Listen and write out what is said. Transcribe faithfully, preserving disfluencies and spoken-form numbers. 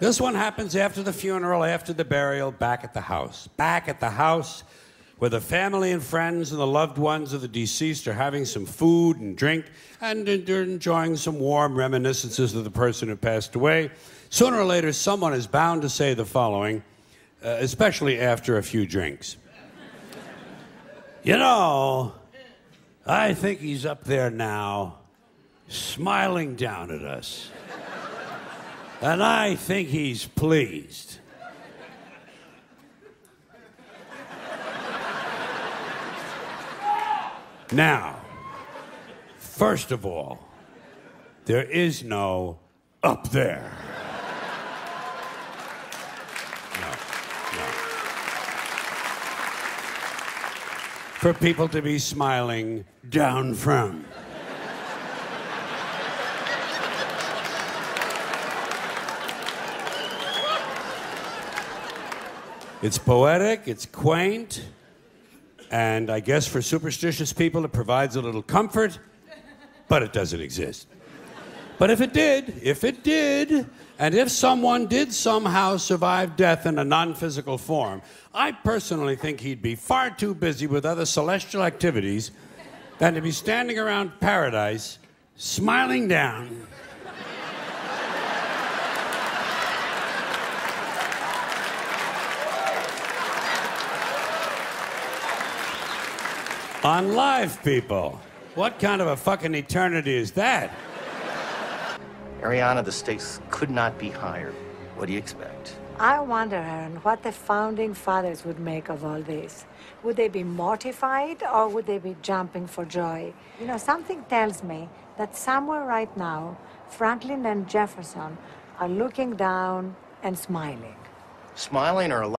This one happens after the funeral, after the burial, back at the house. Back at the house where the family and friends and the loved ones of the deceased are having some food and drink and they're enjoying some warm reminiscences of the person who passed away. Sooner or later, someone is bound to say the following, uh, especially after a few drinks. You know, I think he's up there now, smiling down at us. And I think he's pleased. Now, first of all, there is no up there. No, no. For people to be smiling down from. It's poetic, it's quaint, and I guess for superstitious people it provides a little comfort, but it doesn't exist. But if it did, if it did, and if someone did somehow survive death in a non-physical form, I personally think he'd be far too busy with other celestial activities than to be standing around paradise, smiling down. On live people. What kind of a fucking eternity is that? Ariana, the stakes could not be higher. What do you expect? I wonder, Aaron, what the founding fathers would make of all this. Would they be mortified or would they be jumping for joy? You know, something tells me that somewhere right now, Franklin and Jefferson are looking down and smiling. Smiling or